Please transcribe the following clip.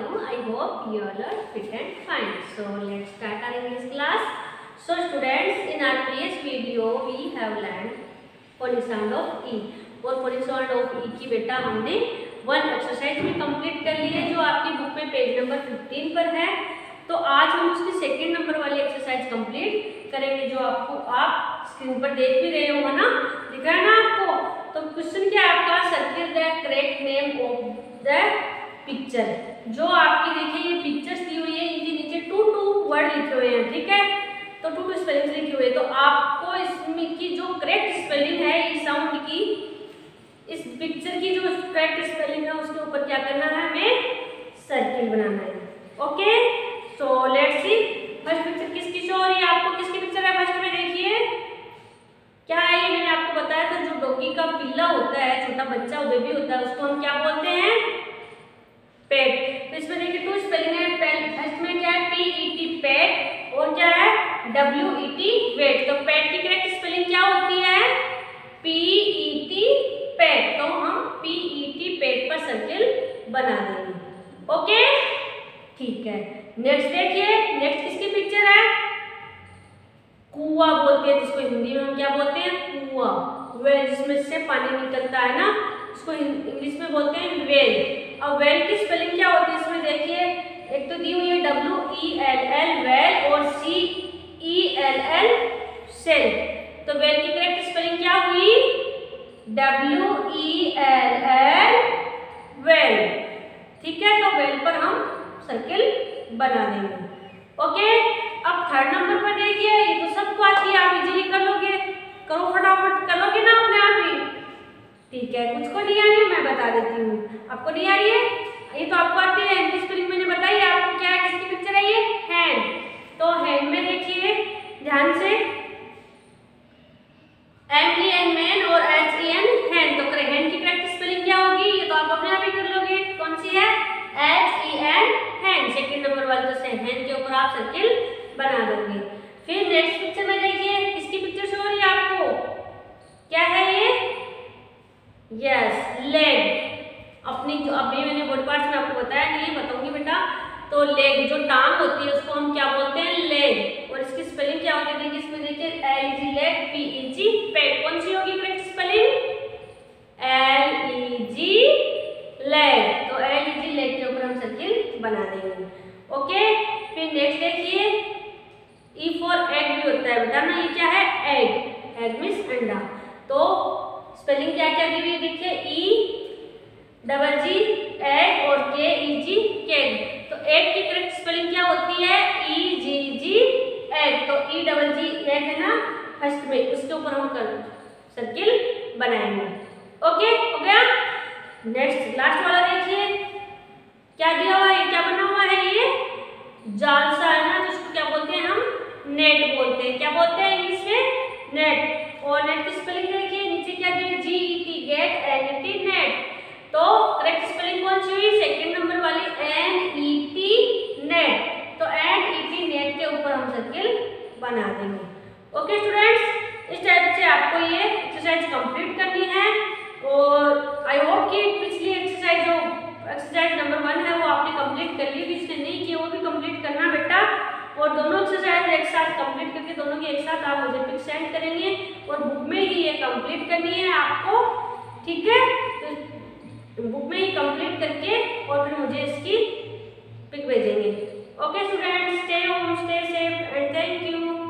you? I hope you all are fit and fine. So let's start our English class. So students, in our previous video we have learned phonics of E. और phonics of E की बेटा हमने one exercise भी complete कर ली है जो आपकी book में पेज नंबर 15 पर है। तो आज हम उसकी सेकंड नंबर वाली एक्सरसाइज कंप्लीट करेंगे जो आपको आप स्क्रीन पर देख भी रहे हो ना, दिख रहा है ना आपको। तो क्वेश्चन क्या है आपका, circle the correct name of the picture. जो आपकी देखिए ये पिक्चर्स दी हुई है, इनके नीचे टू वर्ड लिखे हुए हैं, ठीक है। तो टू स्पेलिंग लिखे हुए, तो आपको इसमें की जो करेक्ट स्पेलिंग है इस साउंड की, इस पिक्चर की जो करेक्ट स्पेलिंग है उसके ऊपर क्या करना है, हमें सर्किल बनाना है। Okay, so let's see first picture किसकी शो हो रही है आपको, किसकी पिक्चर है फर्स्ट में देखिए क्या है ये। मैंने आपको बताया था जो डॉगी का पिल्ला होता है, छोटा बच्चा बेबी होता है, उसको हम क्या बोलते हैं, पेट। तो इसमें देखिए टू स्पेलिंग है, फर्स्ट में क्या है PET पेट और क्या है WET वेट। तो पेट की करेक्ट स्पेलिंग क्या होती है, PET पेट। तो हम PET पेट पर सर्किल बना देंगे। ओके ठीक है, नेक्स्ट देखिए, नेक्स्ट किसकी पिक्चर है, कुआं बोलते हैं जिसको हिंदी में हम क्या बोलते हैं, कुआं। वेल जिसमें से पानी निकलता है ना, उसको इंग्लिश में बोलते हैं वेल। अब वेल की स्पेलिंग क्या होती है इसमें देखिए, एक तो दी हुई है WELL वेल और CELL सेल। तो वेल की करेक्ट स्पेलिंग क्या हुई, WELL वेल, ठीक है। तो वेल पर हम सर्किल बना देंगे। ओके, अब थर्ड नंबर पर देखिए, ये तो सबको आती है, आप इजीली कर लोगे, करो फटाफट, कर लोगे ना अपने आप ही, ठीक है। कुछ को नहीं आ रही है मैं बता देती हूँ, आपको नहीं आ रही है, ये तो आपको आती है। हैंड की स्पेलिंग मैंने बताई है आपको, क्या है किसकी पिक्चर है ये, हैंड। तो हैंड में देखिए ध्यान से MEN मैन और HEN हैंड। तो हैंड की करेक्ट स्पेलिंग क्या होगी, ये तो आप अपने आप ही कर लोगे, कौन सी है, HEN हैंड। सेकंड नंबर वाले तो हैंड के ऊपर आप सर्किल बना दोगे। फिर नेक्स्ट पिक्चर में देखिए किसकी पिक्चर शो हो रही है आपको, क्या है ये, यस लेग। अपनी जो अभी मैंने बॉडी पार्ट्स में आपको बताया नहीं, बताऊंगी बेटा। तो लेग जो टांग होती है उसको हम क्या बोलते हैं, लेग। और इसकी स्पेलिंग क्या होती है देखिए, इसमें देखिए LEG लेग, PEG पेट। कौन सी होगी करेक्ट स्पेलिंग, LEG लेग। तो LEG लेग के ऊपर हम सर्किल बना देंगे। ओके, फिर नेक्स्ट देखिए E फॉर एग भी होता है बेटा ना, ये क्या है, एग। एग मीन्स अंडा। तो स्पेलिंग क्या क्या दी हुई देखिए, EGG एग और KEG केग। तो एग की करेक्ट स्पेलिंग क्या होती है, EGG एग। तो EGG एग है ना फर्स्ट में, उसके ऊपर हम कर सर्किल बनाएंगे। ओके हो गया। नेक्स्ट लास्ट वाला देखिए क्या दिया हुआ है, क्या बना हुआ है, ये जाल सा है ना, जिसको क्या बोलते हैं हम, नेट बोलते हैं। क्या बोलते हैं इंग्लिश में, नेट। और नेट की स्पेलिंग देखिए नीचे क्या दी है, GET गेट, NET नेट। तो करेक्ट स्पेलिंग कौन सी हुई, सेकंड नंबर वाली NET नेट। तो NET नेट के ऊपर हम सर्किल बना देंगे। ओके स्टूडेंट्स, इस टाइप से आपको ये एक्सरसाइज कंप्लीट करनी है। और आई होप कि पिछली एक्सरसाइज जो एक्सरसाइज नंबर 1 है वो आपने कंप्लीट कर ली, जिसने नहीं किया वो भी कंप्लीट करना बेटा। और दोनों एक्सरसाइज एक साथ कंप्लीट करके दोनों के एक साथ आप मुझे पिक सेंड करेंगे और बुक में ही ये कंप्लीट करनी है आपको, ठीक है। तो बुक में ही कंप्लीट करके और फिर मुझे इसकी पिक भेजेंगे। Okay students, stay home, stay safe and thank you.